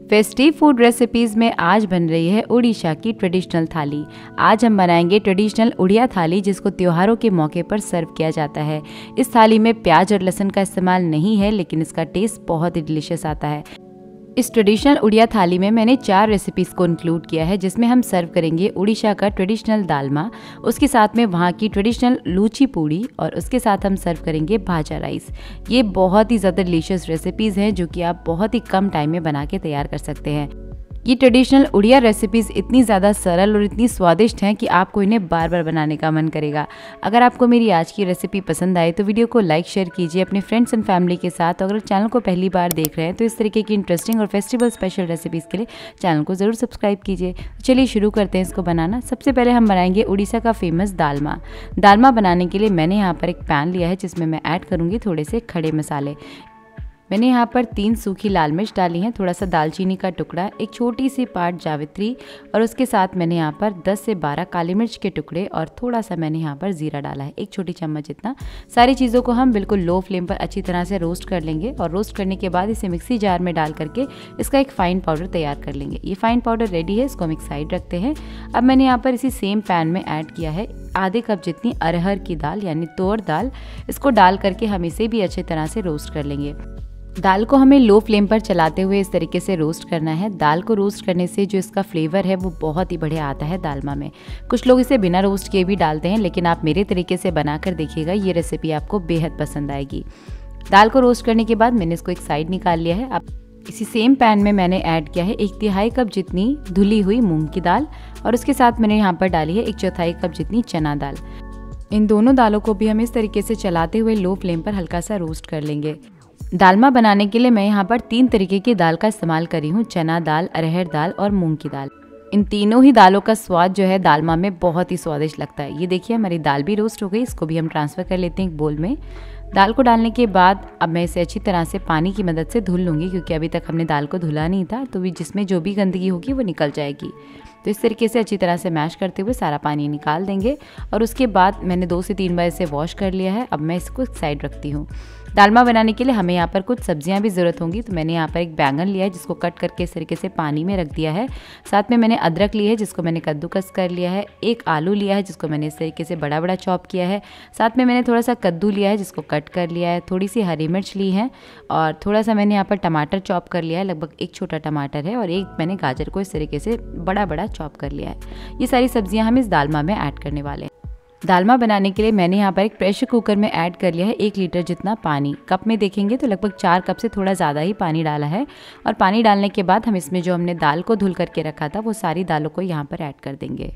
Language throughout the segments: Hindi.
फेस्टिव फूड रेसिपीज़ में आज बन रही है उड़ीसा की ट्रेडिशनल थाली। आज हम बनाएंगे ट्रेडिशनल उड़िया थाली, जिसको त्योहारों के मौके पर सर्व किया जाता है। इस थाली में प्याज और लहसुन का इस्तेमाल नहीं है, लेकिन इसका टेस्ट बहुत ही डिलीशियस आता है। इस ट्रेडिशनल उड़िया थाली में मैंने 4 रेसिपीज़ को इंक्लूड किया है, जिसमें हम सर्व करेंगे उड़ीसा का ट्रेडिशनल दालमा, उसके साथ में वहाँ की ट्रेडिशनल लूची पूड़ी और उसके साथ हम सर्व करेंगे भाजा राइस। ये बहुत ही ज़्यादा डिलीशियस रेसिपीज़ हैं जो कि आप बहुत ही कम टाइम में बना के तैयार कर सकते हैं। ये ट्रेडिशनल उड़िया रेसिपीज़ इतनी ज़्यादा सरल और इतनी स्वादिष्ट हैं कि आपको इन्हें बार बार बनाने का मन करेगा। अगर आपको मेरी आज की रेसिपी पसंद आए तो वीडियो को लाइक शेयर कीजिए अपने फ्रेंड्स एंड फैमिली के साथ। अगर चैनल को पहली बार देख रहे हैं तो इस तरीके की इंटरेस्टिंग और फेस्टिवल स्पेशल रेसिपीज़ के लिए चैनल को ज़रूर सब्सक्राइब कीजिए। चलिए शुरू करते हैं इसको बनाना। सबसे पहले हम बनाएंगे उड़ीसा का फेमस दालमा। दालमा बनाने के लिए मैंने यहाँ पर एक पैन लिया है, जिसमें मैं ऐड करूँगी थोड़े से खड़े मसाले। मैंने यहाँ पर 3 सूखी लाल मिर्च डाली हैं, थोड़ा सा दालचीनी का टुकड़ा, एक छोटी सी पार्ट जावित्री और उसके साथ मैंने यहाँ पर 10 से 12 काली मिर्च के टुकड़े और थोड़ा सा मैंने यहाँ पर जीरा डाला है, 1 छोटी चम्मच जितना। सारी चीज़ों को हम बिल्कुल लो फ्लेम पर अच्छी तरह से रोस्ट कर लेंगे और रोस्ट करने के बाद इसे मिक्सी जार में डाल करके इसका एक फाइन पाउडर तैयार कर लेंगे। ये फाइन पाउडर रेडी है, इसको हम एक साइड रखते हैं। अब मैंने यहाँ पर इसी सेम पैन में ऐड किया है आधे कप जितनी अरहर की दाल यानी तोर दाल। इसको डाल करके हम इसे भी अच्छी तरह से रोस्ट कर लेंगे। दाल को हमें लो फ्लेम पर चलाते हुए इस तरीके से रोस्ट करना है। दाल को रोस्ट करने से जो इसका फ्लेवर है वो बहुत ही बढ़िया आता है दालमा में। कुछ लोग इसे बिना रोस्ट किए भी डालते हैं, लेकिन आप मेरे तरीके से बनाकर देखिएगा, ये रेसिपी आपको बेहद पसंद आएगी। दाल को रोस्ट करने के बाद मैंने इसको एक साइड निकाल लिया है। अब इसी सेम पैन में मैंने ऐड किया है 1/3 कप जितनी धुली हुई मूंग की दाल और उसके साथ मैंने यहाँ पर डाली है 1/4 कप जितनी चना दाल। इन दोनों दालों को भी हम इस तरीके से चलाते हुए लो फ्लेम पर हल्का सा रोस्ट कर लेंगे। दालमा बनाने के लिए मैं यहाँ पर 3 तरीके की दाल का इस्तेमाल करी हूँ, चना दाल, अरहर दाल और मूंग की दाल। इन तीनों ही दालों का स्वाद जो है दालमा में बहुत ही स्वादिष्ट लगता है। ये देखिए हमारी दाल भी रोस्ट हो गई, इसको भी हम ट्रांसफ़र कर लेते हैं एक बोल में। दाल को डालने के बाद अब मैं इसे अच्छी तरह से पानी की मदद से धुल लूँगी, क्योंकि अभी तक हमने दाल को धुला नहीं था, तो जिसमें जो भी गंदगी होगी वो निकल जाएगी। तो इस तरीके से अच्छी तरह से मैश करते हुए सारा पानी निकाल देंगे और उसके बाद मैंने 2 से 3 बार इसे वॉश कर लिया है। अब मैं इसको एक साइड रखती हूँ। दालमा बनाने के लिए हमें यहाँ पर कुछ सब्जियां भी ज़रूरत होंगी, तो मैंने यहाँ पर एक बैंगन लिया है जिसको कट करके इस तरीके से पानी में रख दिया है। साथ में मैंने अदरक ली है जिसको मैंने कद्दूकस कर लिया है। एक आलू लिया है जिसको मैंने इस तरीके से बड़ा बड़ा चॉप किया है। साथ में मैंने थोड़ा सा कद्दू लिया है जिसको कट कर लिया है। थोड़ी सी हरी मिर्च ली है और थोड़ा सा मैंने यहाँ पर टमाटर चॉप कर लिया है, लगभग 1 छोटा टमाटर है और एक मैंने गाजर को इस तरीके से बड़ा बड़ा चॉप कर लिया है। ये सारी सब्जियाँ हम इस दालमा में ऐड करने वाले हैं। दालमा बनाने के लिए मैंने यहाँ पर एक प्रेशर कुकर में ऐड कर लिया है 1 लीटर जितना पानी। कप में देखेंगे तो लगभग 4 कप से थोड़ा ज़्यादा ही पानी डाला है। और पानी डालने के बाद हम इसमें जो हमने दाल को धुल करके रखा था वो सारी दालों को यहाँ पर ऐड कर देंगे।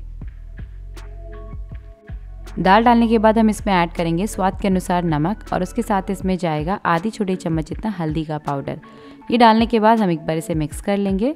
दाल डालने के बाद हम इसमें ऐड करेंगे स्वाद के अनुसार नमक और उसके साथ इसमें जाएगा आधी छोटी चम्मच जितना हल्दी का पाउडर। ये डालने के बाद हम एक बार इसे मिक्स कर लेंगे।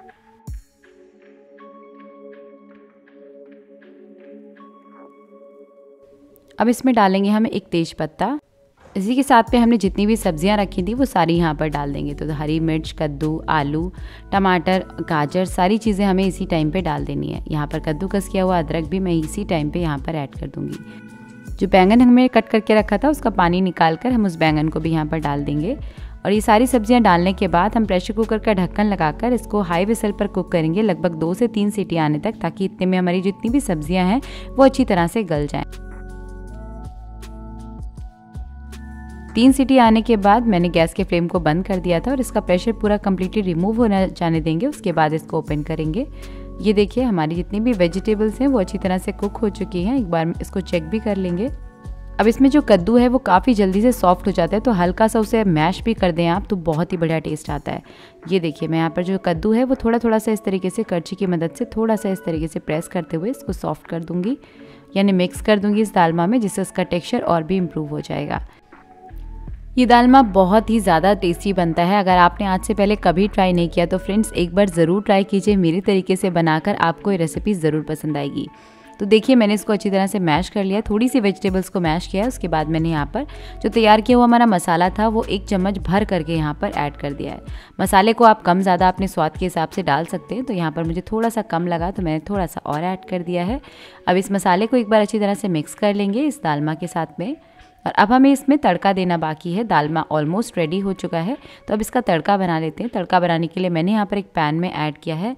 अब इसमें डालेंगे हम एक तेज पत्ता। इसी के साथ में हमने जितनी भी सब्जियां रखी थी वो सारी यहाँ पर डाल देंगे। तो हरी मिर्च, कद्दू, आलू, टमाटर, गाजर, सारी चीज़ें हमें इसी टाइम पे डाल देनी है। यहाँ पर कद्दूकस किया हुआ अदरक भी मैं इसी टाइम पे यहाँ पर ऐड कर दूँगी। जो बैंगन हमने कट करके रखा था उसका पानी निकाल कर हम उस बैंगन को भी यहाँ पर डाल देंगे। और ये सारी सब्जियां डालने के बाद हम प्रेशर कुकर का ढक्कन लगाकर इसको हाई विसल पर कुक करेंगे लगभग 2 से 3 सीटी आने तक, ताकि इतने में हमारी जितनी भी सब्जियाँ हैं वो अच्छी तरह से गल जाएँ। 3 सीटी आने के बाद मैंने गैस के फ्लेम को बंद कर दिया था और इसका प्रेशर पूरा कम्प्लीटली रिमूव होने जाने देंगे। उसके बाद इसको ओपन करेंगे। ये देखिए हमारी जितनी भी वेजिटेबल्स हैं वो अच्छी तरह से कुक हो चुकी हैं। एक बार इसको चेक भी कर लेंगे। अब इसमें जो कद्दू है वो काफ़ी जल्दी से सॉफ्ट हो जाता है, तो हल्का सा उसे मैश भी कर दें आप तो बहुत ही बढ़िया टेस्ट आता है। ये देखिए मैं यहाँ पर जो कद्दू है वो थोड़ा थोड़ा सा इस तरीके से करछी की मदद से थोड़ा सा इस तरीके से प्रेस करते हुए इसको सॉफ्ट कर दूँगी, यानी मिक्स कर दूँगी इस दालमा में, जिससे इसका टेक्स्चर और भी इम्प्रूव हो जाएगा। ये दालमा बहुत ही ज़्यादा टेस्टी बनता है। अगर आपने आज से पहले कभी ट्राई नहीं किया तो फ्रेंड्स एक बार ज़रूर ट्राई कीजिए मेरे तरीके से बनाकर, आपको ये रेसिपी ज़रूर पसंद आएगी। तो देखिए मैंने इसको अच्छी तरह से मैश कर लिया, थोड़ी सी वेजिटेबल्स को मैश किया। उसके बाद मैंने यहाँ पर जो तैयार किया हुआ हमारा मसाला था वो 1 चम्मच भर करके यहाँ पर ऐड कर दिया है। मसाले को आप कम ज़्यादा अपने स्वाद के हिसाब से डाल सकते हैं, तो यहाँ पर मुझे थोड़ा सा कम लगा तो मैंने थोड़ा सा और ऐड कर दिया है। अब इस मसाले को एक बार अच्छी तरह से मिक्स कर लेंगे इस दालमा के साथ में। और अब हमें इसमें तड़का देना बाकी है। दालमा ऑलमोस्ट रेडी हो चुका है, तो अब इसका तड़का बना लेते हैं। तड़का बनाने के लिए मैंने यहाँ पर एक पैन में ऐड किया है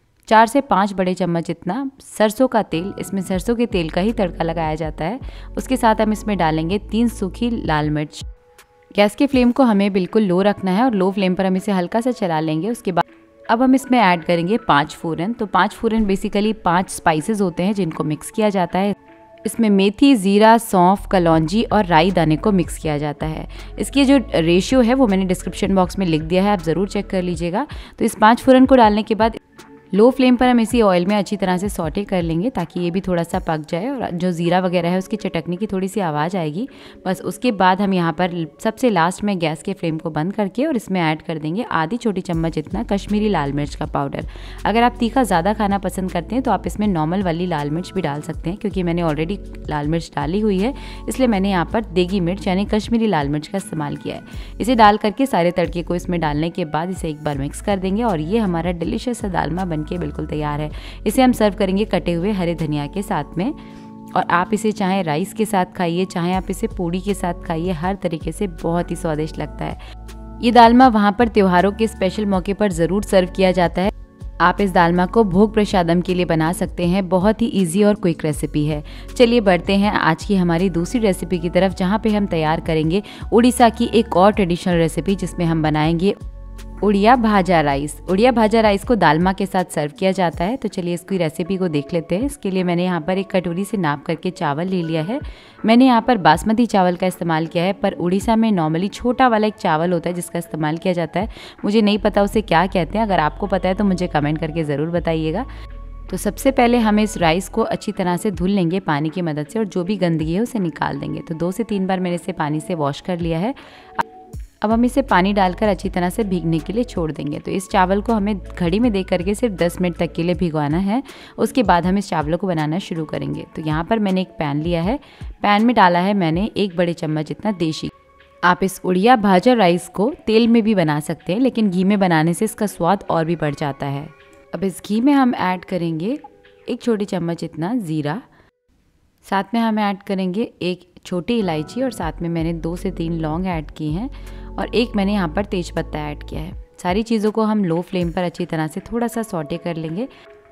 4 से 5 बड़े चम्मच जितना सरसों का तेल। इसमें सरसों के तेल का ही तड़का लगाया जाता है। उसके साथ हम इसमें डालेंगे 3 सूखी लाल मिर्च। गैस के फ्लेम को हमें बिल्कुल लो रखना है और लो फ्लेम पर हम इसे हल्का सा चला लेंगे। उसके बाद अब हम इसमें ऐड करेंगे 5 फ़ोरन। तो 5 फ़ोरन बेसिकली 5 स्पाइसेस होते हैं जिनको मिक्स किया जाता है। इसमें मेथी, ज़ीरा, सौंफ, कलौंजी और राई दाने को मिक्स किया जाता है। इसकी जो रेशियो है वो मैंने डिस्क्रिप्शन बॉक्स में लिख दिया है, आप ज़रूर चेक कर लीजिएगा। तो इस 5 फ़ोरन को डालने के बाद लो फ्लेम पर हम इसी ऑयल में अच्छी तरह से सौटे कर लेंगे ताकि ये भी थोड़ा सा पक जाए और जो ज़ीरा वगैरह है उसकी चटकने की थोड़ी सी आवाज़ आएगी। बस उसके बाद हम यहाँ पर सबसे लास्ट में गैस के फ्लेम को बंद करके और इसमें ऐड कर देंगे आधी छोटी चम्मच जितना कश्मीरी लाल मिर्च का पाउडर। अगर आप तीखा ज़्यादा खाना पसंद करते हैं तो आप इसमें नॉर्मल वाली लाल मिर्च भी डाल सकते हैं, क्योंकि मैंने ऑलरेडी लाल मिर्च डाली हुई है, इसलिए मैंने यहाँ पर देगी मिर्च यानी कश्मीरी लाल मिर्च का इस्तेमाल किया है। इसे डाल करके सारे तड़के को इसमें डालने के बाद इसे एक बार मिक्स कर देंगे और ये हमारा डिलीशियस सा दालमा बनके बिल्कुल तैयार है। इसे हम सर्व करेंगे कटे हुए हरे धनिया के साथ में। और आप इसे चाहे राइस के साथ खाइए, चाहे आप इसे पूड़ी के साथ खाइए, हर तरीके से बहुत ही स्वादिष्ट लगता है। ये दालमा वहाँ पर त्योहारों के स्पेशल मौके पर ज़रूर सर्व किया जाता है। आप इस दालमा को भोग प्रसादम के लिए बना सकते हैं। बहुत ही इजी और क्विक रेसिपी है। चलिए बढ़ते हैं आज की हमारी दूसरी रेसिपी की तरफ, जहाँ पे हम तैयार करेंगे उड़ीसा की एक और ट्रेडिशनल रेसिपी, जिसमें हम बनाएंगे उड़िया भाजा राइस। उड़िया भाजा राइस को दालमा के साथ सर्व किया जाता है। तो चलिए इसकी रेसिपी को देख लेते हैं। इसके लिए मैंने यहाँ पर एक कटोरी से नाप करके चावल ले लिया है। मैंने यहाँ पर बासमती चावल का इस्तेमाल किया है, पर उड़ीसा में नॉर्मली छोटा वाला एक चावल होता है जिसका इस्तेमाल किया जाता है। मुझे नहीं पता उसे क्या कहते हैं, अगर आपको पता है तो मुझे कमेंट करके ज़रूर बताइएगा। तो सबसे पहले हम इस राइस को अच्छी तरह से धुल लेंगे पानी की मदद से और जो भी गंदगी है उसे निकाल देंगे। तो 2 से 3 बार मैंने इसे पानी से वॉश कर लिया है। अब हम इसे पानी डालकर अच्छी तरह से भीगने के लिए छोड़ देंगे। तो इस चावल को हमें घड़ी में देख करके सिर्फ 10 मिनट तक के लिए भिगवाना है। उसके बाद हम इस चावलों को बनाना शुरू करेंगे। तो यहाँ पर मैंने एक पैन लिया है। पैन में डाला है मैंने 1 बड़े चम्मच जितना देशी। आप इस उड़िया भाजा राइस को तेल में भी बना सकते हैं, लेकिन घी में बनाने से इसका स्वाद और भी बढ़ जाता है। अब इस घी में हम ऐड करेंगे 1 छोटी चम्मच जितना ज़ीरा, साथ में हम ऐड करेंगे 1 छोटी इलायची और साथ में मैंने 2 से 3 लौंग ऐड की हैं और 1 मैंने यहाँ पर तेज़पत्ता ऐड किया है। सारी चीज़ों को हम लो फ्लेम पर अच्छी तरह से थोड़ा सा सौटे कर लेंगे।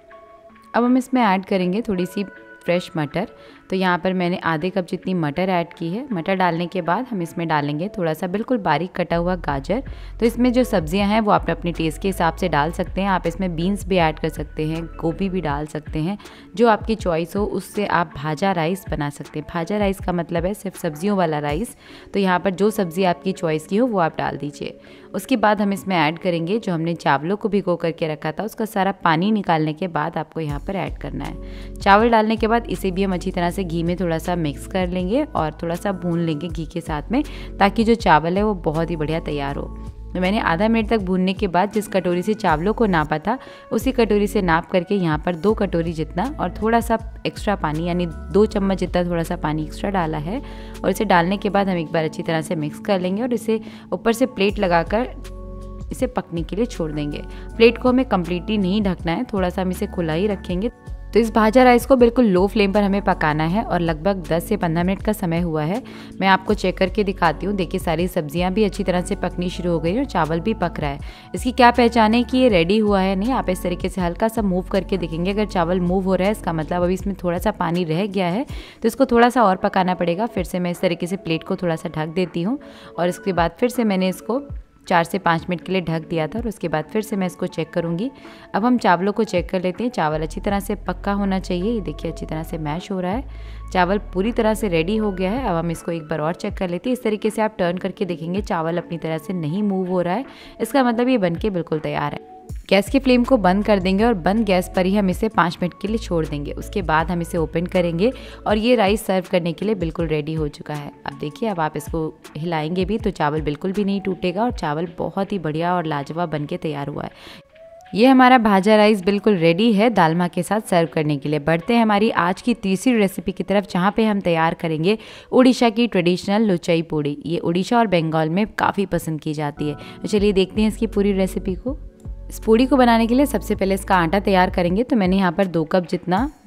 अब हम इसमें ऐड करेंगे थोड़ी सी फ्रेश मटर। तो यहाँ पर मैंने आधे कप जितनी मटर ऐड की है। मटर डालने के बाद हम इसमें डालेंगे थोड़ा सा बिल्कुल बारीक कटा हुआ गाजर। तो इसमें जो सब्जियां हैं वो आप अपने टेस्ट के हिसाब से डाल सकते हैं। आप इसमें बीन्स भी ऐड कर सकते हैं, गोभी भी डाल सकते हैं, जो आपकी चॉइस हो उससे आप भाजा राइस बना सकते हैं। भाजा राइस का मतलब है सिर्फ सब्जियों वाला राइस। तो यहाँ पर जो सब्ज़ी आपकी चॉइस की हो वो आप डाल दीजिए। उसके बाद हम इसमें ऐड करेंगे जो हमने चावलों को भिगो करके रखा था, उसका सारा पानी निकालने के बाद आपको यहाँ पर ऐड करना है। चावल डालने के बाद इसे भी हम अच्छी तरह से घी में थोड़ा सा मिक्स कर लेंगे और थोड़ा सा भून लेंगे घी के साथ में, ताकि जो चावल है वो बहुत ही बढ़िया तैयार हो। तो मैंने आधा मिनट तक भूनने के बाद जिस कटोरी से चावलों को नापा था उसी कटोरी से नाप करके यहाँ पर 2 कटोरी जितना और थोड़ा सा एक्स्ट्रा पानी यानी 2 चम्मच जितना थोड़ा सा पानी एक्स्ट्रा डाला है। और इसे डालने के बाद हम एक बार अच्छी तरह से मिक्स कर लेंगे और इसे ऊपर से प्लेट लगाकर इसे पकने के लिए छोड़ देंगे। प्लेट को हमें कम्प्लीटली नहीं ढकना है, थोड़ा सा हम इसे खुला ही रखेंगे। तो इस भाजा राइस को बिल्कुल लो फ्लेम पर हमें पकाना है और लगभग 10 से 15 मिनट का समय हुआ है। मैं आपको चेक करके दिखाती हूँ। देखिए सारी सब्जियां भी अच्छी तरह से पकनी शुरू हो गई और चावल भी पक रहा है। इसकी क्या पहचान है कि ये रेडी हुआ है नहीं, आप इस तरीके से हल्का सा मूव करके देखेंगे। अगर चावल मूव हो रहा है इसका मतलब अभी इसमें थोड़ा सा पानी रह गया है, तो इसको थोड़ा सा और पकाना पड़ेगा। फिर से मैं इस तरीके से प्लेट को थोड़ा सा ढक देती हूँ और इसके बाद फिर से मैंने इसको 4 से 5 मिनट के लिए ढक दिया था और उसके बाद फिर से मैं इसको चेक करूंगी। अब हम चावलों को चेक कर लेते हैं। चावल अच्छी तरह से पक्का होना चाहिए। ये देखिए अच्छी तरह से मैश हो रहा है, चावल पूरी तरह से रेडी हो गया है। अब हम इसको एक बार और चेक कर लेते हैं। इस तरीके से आप टर्न करके देखेंगे चावल अपनी तरह से नहीं मूव हो रहा है, इसका मतलब ये बनके बिल्कुल तैयार है। गैस की फ्लेम को बंद कर देंगे और बंद गैस पर ही हम इसे 5 मिनट के लिए छोड़ देंगे। उसके बाद हम इसे ओपन करेंगे और ये राइस सर्व करने के लिए बिल्कुल रेडी हो चुका है। अब देखिए अब आप इसको हिलाएंगे भी तो चावल बिल्कुल भी नहीं टूटेगा और चावल बहुत ही बढ़िया और लाजवाब बनके तैयार हुआ है। ये हमारा भाजा राइस बिल्कुल रेडी है दालमा के साथ सर्व करने के लिए। बढ़ते हैं हमारी आज की तीसरी रेसिपी की तरफ, जहाँ पे हम तैयार करेंगे उड़ीसा की ट्रेडिशनल लुचाई पूड़ी। ये उड़ीसा और बंगाल में काफ़ी पसंद की जाती है। तो चलिए देखते हैं इसकी पूरी रेसिपी को। इस पूड़ी को बनाने के लिए सबसे पहले इसका आटा तैयार करेंगे। तो मैंने यहाँ पर 2 कप जितना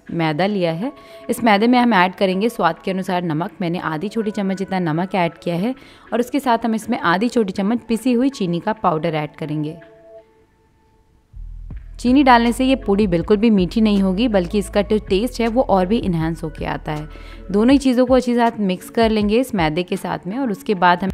मैदा लिया है। इस मैदे में हम ऐड करेंगे स्वाद के अनुसार नमक। मैंने आधी छोटी चम्मच जितना नमक ऐड किया है और उसके साथ हम इसमें आधी छोटी चम्मच पिसी हुई चीनी का पाउडर ऐड करेंगे। चीनी डालने से ये पूड़ी बिल्कुल भी मीठी नहीं होगी, बल्कि इसका जो टेस्ट है वो और भी इन्हांस होके आता है। दोनों ही चीज़ों को अच्छी साथ मिक्स कर लेंगे इस मैदे के साथ में। और उसके बाद हम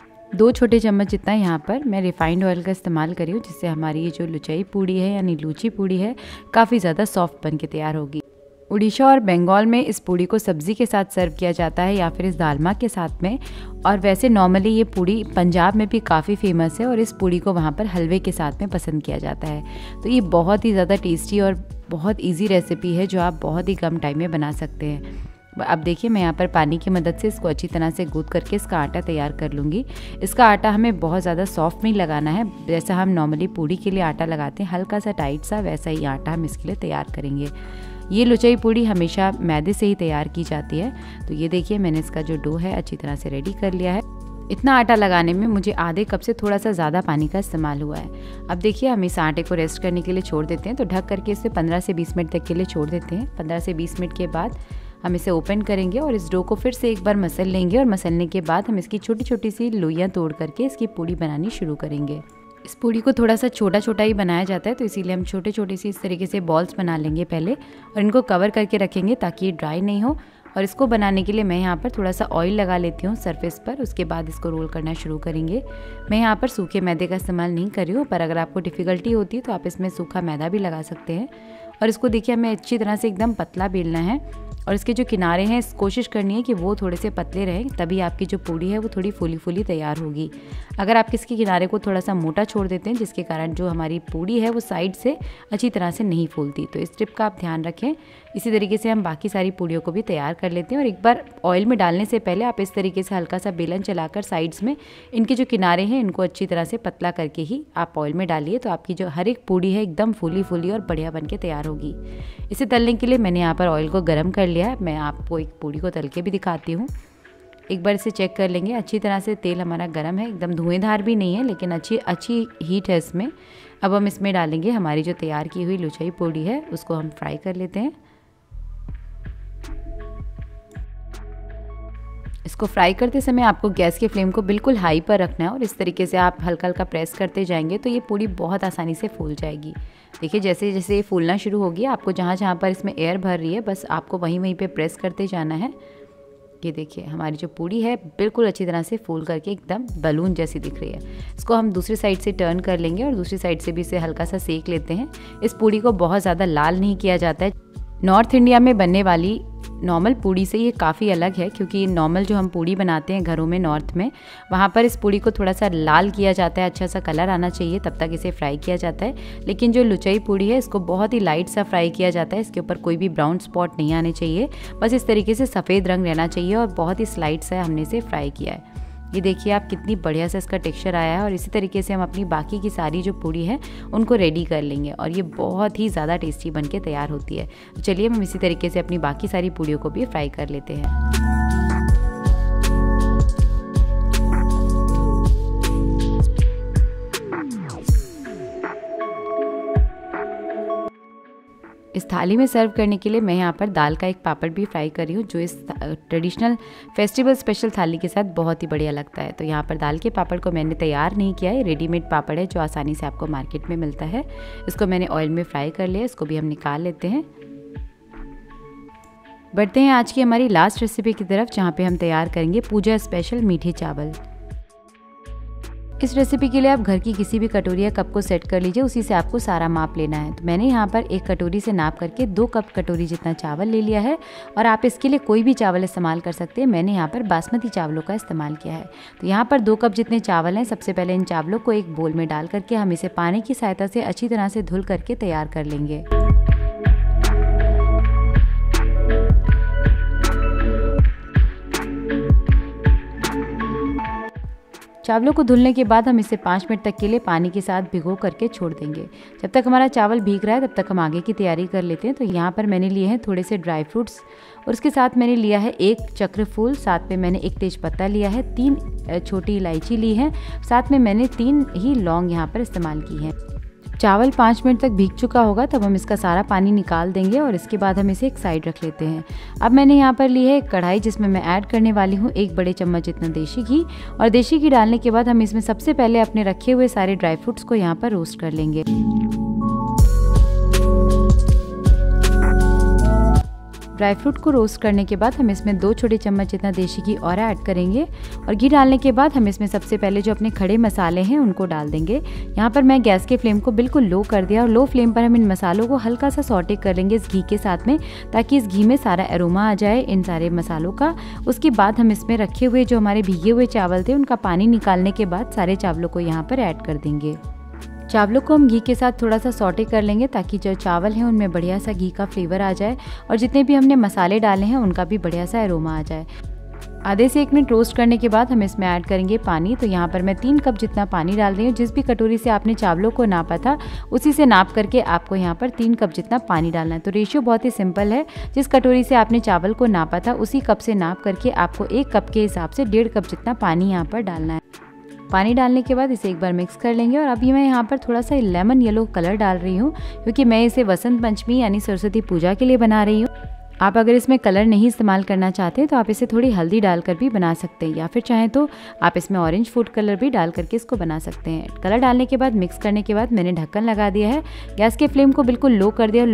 2 छोटे चम्मच जितना यहाँ पर मैं रिफाइंड ऑयल का इस्तेमाल करी हूँ, जिससे हमारी ये जो लुचाई पूड़ी है यानी लूची पूड़ी है काफ़ी ज़्यादा सॉफ्ट बन के तैयार होगी। उड़ीसा और बंगाल में इस पूड़ी को सब्ज़ी के साथ सर्व किया जाता है या फिर इस दालमा के साथ में। और वैसे नॉर्मली ये पूड़ी पंजाब में भी काफ़ी फेमस है और इस पूड़ी को वहाँ पर हलवे के साथ में पसंद किया जाता है। तो ये बहुत ही ज़्यादा टेस्टी और बहुत इजी रेसिपी है जो आप बहुत ही कम टाइम में बना सकते हैं। अब देखिए मैं यहाँ पर पानी की मदद से इसको अच्छी तरह से गूंथ करके इसका आटा तैयार कर लूँगी। इसका आटा हमें बहुत ज़्यादा सॉफ्ट नहीं लगाना है, जैसा हम नॉर्मली पूड़ी के लिए आटा लगाते हैं हल्का सा टाइट सा, वैसा ही आटा हम इसके लिए तैयार करेंगे। ये लुचाई पूड़ी हमेशा मैदे से ही तैयार की जाती है। तो ये देखिए मैंने इसका जो डो है अच्छी तरह से रेडी कर लिया है। इतना आटा लगाने में मुझे आधे कप से थोड़ा सा ज़्यादा पानी का इस्तेमाल हुआ है। अब देखिए हम इस आटे को रेस्ट करने के लिए छोड़ देते हैं। तो ढक करके इसे 15 से 20 मिनट तक के लिए छोड़ देते हैं। 15 से 20 मिनट के बाद हम इसे ओपन करेंगे और इस डो को फिर से एक बार मसल लेंगे और मसलने के बाद हम इसकी छोटी छोटी सी लोइयाँ तोड़ करके इसकी पूड़ी बनानी शुरू करेंगे। इस पूड़ी को थोड़ा सा छोटा छोटा ही बनाया जाता है, तो इसीलिए हम छोटे छोटे सी इस तरीके से बॉल्स बना लेंगे पहले और इनको कवर करके रखेंगे ताकि ये ड्राई नहीं हो। और इसको बनाने के लिए मैं यहाँ पर थोड़ा सा ऑयल लगा लेती हूँ सरफेस पर। उसके बाद इसको रोल करना शुरू करेंगे। मैं यहाँ पर सूखे मैदे का इस्तेमाल नहीं कर रही हूँ, पर अगर आपको डिफ़िकल्टी होती है तो आप इसमें सूखा मैदा भी लगा सकते हैं। और इसको देखिए हमें अच्छी तरह से एकदम पतला बेलना है और इसके जो किनारे हैं कोशिश करनी है कि वो थोड़े से पतले रहें, तभी आपकी जो पूड़ी है वो थोड़ी फूली फूली तैयार होगी। अगर आप इसके किनारे को थोड़ा सा मोटा छोड़ देते हैं जिसके कारण जो हमारी पूड़ी है वो साइड से अच्छी तरह से नहीं फूलती, तो इस टिप का आप ध्यान रखें। इसी तरीके से हम बाकी सारी पूड़ियों को भी तैयार कर लेते हैं। और एक बार ऑयल में डालने से पहले आप इस तरीके से हल्का सा बेलन चलाकर साइड्स में इनके जो किनारे हैं इनको अच्छी तरह से पतला करके ही आप ऑयल में डालिए, तो आपकी जो हर एक पूड़ी है एकदम फूली फूली और बढ़िया बन के तैयार होगी। इसे तलने के लिए मैंने यहाँ पर ऑयल को गर्म कर लिया है। मैं आपको एक पूड़ी को तल के भी दिखाती हूँ। एक बार इसे चेक कर लेंगे। अच्छी तरह से तेल हमारा गर्म है, एकदम धुएंधार भी नहीं है, लेकिन अच्छी हीट है इसमें। अब हम इसमें डालेंगे हमारी जो तैयार की हुई लुचाई पूड़ी है, उसको हम फ्राई कर लेते हैं। इसको फ्राई करते समय आपको गैस के फ्लेम को बिल्कुल हाई पर रखना है और इस तरीके से आप हल्का हल्का प्रेस करते जाएंगे तो ये पूड़ी बहुत आसानी से फूल जाएगी। देखिए जैसे जैसे ये फूलना शुरू होगी, आपको जहाँ जहाँ पर इसमें एयर भर रही है बस आपको वहीं वहीं पे प्रेस करते जाना है। ये देखिए हमारी जो पूड़ी है बिल्कुल अच्छी तरह से फूल करके एकदम बलून जैसी दिख रही है। इसको हम दूसरी साइड से टर्न कर लेंगे और दूसरी साइड से भी इसे हल्का सा सेक लेते हैं। इस पूड़ी को बहुत ज़्यादा लाल नहीं किया जाता है। नॉर्थ इंडिया में बनने वाली नॉर्मल पूड़ी से ये काफ़ी अलग है, क्योंकि नॉर्मल जो हम पूड़ी बनाते हैं घरों में नॉर्थ में, वहाँ पर इस पूड़ी को थोड़ा सा लाल किया जाता है, अच्छा सा कलर आना चाहिए तब तक इसे फ्राई किया जाता है। लेकिन जो लुचाई पूड़ी है इसको बहुत ही लाइट सा फ्राई किया जाता है। इसके ऊपर कोई भी ब्राउन स्पॉट नहीं आने चाहिए, बस इस तरीके से सफ़ेद रंग रहना चाहिए और बहुत ही स्लाइट सा हमने इसे फ्राई किया है। ये देखिए आप कितनी बढ़िया से इसका टेक्सचर आया है। और इसी तरीके से हम अपनी बाकी की सारी जो पूड़ी है उनको रेडी कर लेंगे और ये बहुत ही ज़्यादा टेस्टी बन के तैयार होती है। तो चलिए हम इसी तरीके से अपनी बाकी सारी पूड़ियों को भी फ्राई कर लेते हैं। इस थाली में सर्व करने के लिए मैं यहाँ पर दाल का एक पापड़ भी फ्राई कर रही हूँ, जो इस ट्रेडिशनल फेस्टिवल स्पेशल थाली के साथ बहुत ही बढ़िया लगता है। तो यहाँ पर दाल के पापड़ को मैंने तैयार नहीं किया है, रेडीमेड पापड़ है जो आसानी से आपको मार्केट में मिलता है। इसको मैंने ऑयल में फ्राई कर लिया, इसको भी हम निकाल लेते हैं। बढ़ते हैं आज की हमारी लास्ट रेसिपी की तरफ, जहाँ पे हम तैयार करेंगे पूजा स्पेशल मीठे चावल। इस रेसिपी के लिए आप घर की किसी भी कटोरी या कप को सेट कर लीजिए, उसी से आपको सारा माप लेना है। तो मैंने यहाँ पर एक कटोरी से नाप करके 2 कप कटोरी जितना चावल ले लिया है और आप इसके लिए कोई भी चावल इस्तेमाल कर सकते हैं। मैंने यहाँ पर बासमती चावलों का इस्तेमाल किया है। तो यहाँ पर 2 कप जितने चावल हैं, सबसे पहले इन चावलों को एक बोल में डाल करके हम इसे पानी की सहायता से अच्छी तरह से धुल करके तैयार कर लेंगे। चावलों को धुलने के बाद हम इसे 5 मिनट तक के लिए पानी के साथ भिगो करके छोड़ देंगे। जब तक हमारा चावल भीग रहा है तब तक हम आगे की तैयारी कर लेते हैं। तो यहाँ पर मैंने लिए हैं थोड़े से ड्राई फ्रूट्स और उसके साथ मैंने लिया है 1 चक्र फूल, साथ में मैंने 1 तेज पत्ता लिया है, 3 छोटी इलायची ली है, साथ में मैंने 3 ही लौंग यहाँ पर इस्तेमाल की हैं। चावल 5 मिनट तक भीग चुका होगा तब हम इसका सारा पानी निकाल देंगे और इसके बाद हम इसे एक साइड रख लेते हैं। अब मैंने यहाँ पर ली है एक कढ़ाई जिसमें मैं ऐड करने वाली हूँ 1 बड़े चम्मच जितना देशी घी। और देशी घी डालने के बाद हम इसमें सबसे पहले अपने रखे हुए सारे ड्राई फ्रूट्स को यहाँ पर रोस्ट कर लेंगे। ड्राई फ्रूट को रोस्ट करने के बाद हम इसमें 2 छोटे चम्मच जितना देशी घी और ऐड करेंगे। और घी डालने के बाद हम इसमें सबसे पहले जो अपने खड़े मसाले हैं उनको डाल देंगे। यहाँ पर मैं गैस के फ्लेम को बिल्कुल लो कर दिया और लो फ्लेम पर हम इन मसालों को हल्का सा सॉटे कर लेंगे इस घी के साथ में, ताकि इस घी में सारा एरोमा आ जाए इन सारे मसालों का। उसके बाद हम इसमें रखे हुए जो हमारे भीगे हुए चावल थे उनका पानी निकालने के बाद सारे चावलों को यहाँ पर ऐड कर देंगे। चावलों को हम घी के साथ थोड़ा सा सॉटे कर लेंगे ताकि जो चावल हैं उनमें बढ़िया सा घी का फ्लेवर आ जाए और जितने भी हमने मसाले डाले हैं उनका भी बढ़िया सा एरोमा आ जाए। आधे से 1 मिनट रोस्ट करने के बाद हम इसमें ऐड करेंगे पानी। तो यहाँ पर मैं 3 कप जितना पानी डाल रही हूँ। जिस भी कटोरी से आपने चावलों को नापा था उसी से नाप करके आपको यहाँ पर 3 कप जितना पानी डालना है। तो रेशियो बहुत ही सिंपल है, जिस कटोरी से आपने चावल को नापा था उसी कप से नाप करके आपको 1 कप के हिसाब से 1.5 कप जितना पानी यहाँ पर डालना है। पानी डालने के बाद इसे एक बार मिक्स कर लेंगे। और अभी मैं यहाँ पर थोड़ा सा लेमन येलो कलर डाल रही हूँ क्योंकि मैं इसे वसंत पंचमी यानी सरस्वती पूजा के लिए बना रही हूँ। आप अगर इसमें कलर नहीं इस्तेमाल करना चाहते हैं तो आप इसे थोड़ी हल्दी डालकर भी बना सकते हैं, या फिर चाहें तो आप इसमें ऑरेंज फूड कलर भी डाल करके इसको बना सकते हैं। कलर डालने के बाद मिक्स करने के बाद मैंने ढक्कन लगा दिया है। गैस के फ्लेम को बिल्कुल लो कर दिया,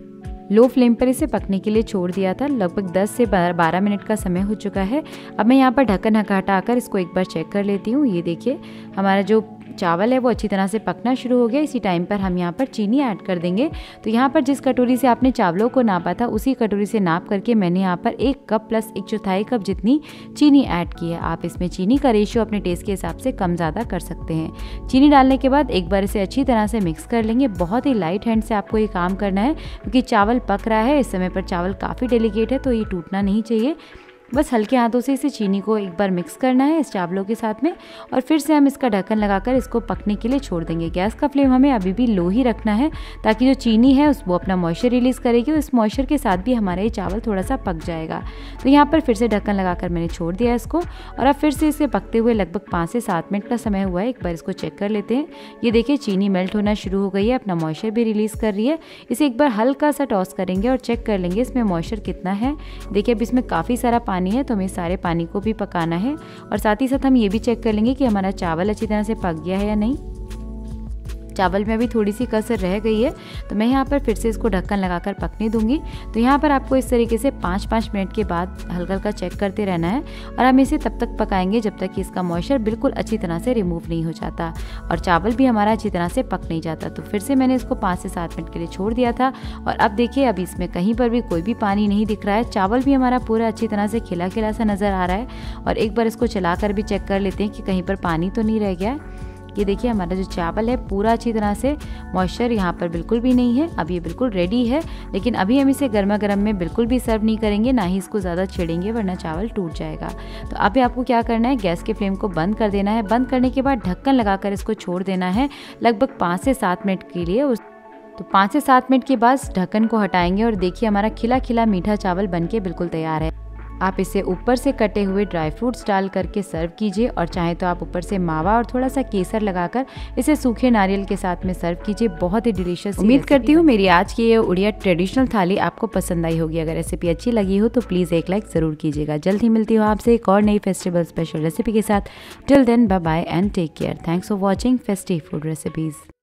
लो फ्लेम पर इसे पकने के लिए छोड़ दिया था। लगभग 10 से 12 मिनट का समय हो चुका है। अब मैं यहाँ पर ढक्कन हटाकर इसको एक बार चेक कर लेती हूँ। ये देखिए हमारा जो चावल है वो अच्छी तरह से पकना शुरू हो गया। इसी टाइम पर हम यहाँ पर चीनी ऐड कर देंगे। तो यहाँ पर जिस कटोरी से आपने चावलों को नापा था उसी कटोरी से नाप करके मैंने यहाँ पर 1 कप प्लस 1/4 कप जितनी चीनी ऐड की है। आप इसमें चीनी का रेशियो अपने टेस्ट के हिसाब से कम ज़्यादा कर सकते हैं। चीनी डालने के बाद एक बार इसे अच्छी तरह से मिक्स कर लेंगे। बहुत ही लाइट हैंड से आपको ये काम करना है क्योंकि चावल पक रहा है। इस समय पर चावल काफ़ी डेलिकेट है तो ये टूटना नहीं चाहिए। बस हल्के हाथों से इसे चीनी को एक बार मिक्स करना है इस चावलों के साथ में और फिर से हम इसका ढक्कन लगाकर इसको पकने के लिए छोड़ देंगे। गैस का फ्लेम हमें अभी भी लो ही रखना है ताकि जो चीनी है वो अपना मॉइस्चर रिलीज़ करेगी और इस मॉइस्चर के साथ भी हमारा ये चावल थोड़ा सा पक जाएगा। तो यहाँ पर फिर से ढक्कन लगाकर मैंने छोड़ दिया इसको और अब फिर से इसे पकते हुए लगभग 5 से 7 मिनट का समय हुआ है। एक बार इसको चेक कर लेते हैं। ये देखिए चीनी मेल्ट होना शुरू हो गई है, अपना मॉइस्चर भी रिलीज़ कर रही है। इसे एक बार हल्का सा टॉस करेंगे और चेक कर लेंगे इसमें मॉइस्चर कितना है। देखिए अब इसमें काफ़ी सारा पानी है तो हमें सारे पानी को भी पकाना है और साथ ही साथ हम ये भी चेक कर लेंगे कि हमारा चावल अच्छी तरह से पक गया है या नहीं। चावल में अभी थोड़ी सी कसर रह गई है तो मैं यहाँ पर फिर से इसको ढक्कन लगाकर पकने दूंगी। तो यहाँ पर आपको इस तरीके से 5-5 मिनट के बाद हल्का हल्का चेक करते रहना है और हम इसे तब तक पकाएंगे जब तक कि इसका मॉइस्चर बिल्कुल अच्छी तरह से रिमूव नहीं हो जाता और चावल भी हमारा अच्छी तरह से पक नहीं जाता। तो फिर से मैंने इसको 5 से 7 मिनट के लिए छोड़ दिया था और अब देखिए अभी इसमें कहीं पर भी कोई भी पानी नहीं दिख रहा है। चावल भी हमारा पूरा अच्छी तरह से खिला खिला सा नज़र आ रहा है और एक बार इसको चला कर भी चेक कर लेते हैं कि कहीं पर पानी तो नहीं रह गया। ये देखिए हमारा जो चावल है पूरा अच्छी तरह से मॉइस्चर यहाँ पर बिल्कुल भी नहीं है। अब ये बिल्कुल रेडी है, लेकिन अभी हम इसे गर्मा गर्म में बिल्कुल भी सर्व नहीं करेंगे, ना ही इसको ज़्यादा छेड़ेंगे वरना चावल टूट जाएगा। तो अभी आपको क्या करना है, गैस के फ्लेम को बंद कर देना है। बंद करने के बाद ढक्कन लगाकर इसको छोड़ देना है लगभग 5 से 7 मिनट के लिए। तो 5 से 7 मिनट के बाद ढक्कन को हटाएंगे और देखिए हमारा खिला खिला मीठा चावल बनके बिल्कुल तैयार है। आप इसे ऊपर से कटे हुए ड्राई फ्रूट्स डाल करके सर्व कीजिए और चाहे तो आप ऊपर से मावा और थोड़ा सा केसर लगाकर इसे सूखे नारियल के साथ में सर्व कीजिए। बहुत ही डिलीशियस। उम्मीद करती हूँ मेरी आज की ये उड़िया ट्रेडिशनल थाली आपको पसंद आई होगी। अगर रेसिपी अच्छी लगी हो तो प्लीज़ एक लाइक ज़रूर कीजिएगा। जल्द ही मिलती हूँ आपसे एक और नई फेस्टिवल स्पेशल रेसिपी के साथ। Till then bye bye and take care. Thanks for watching festive food recipes.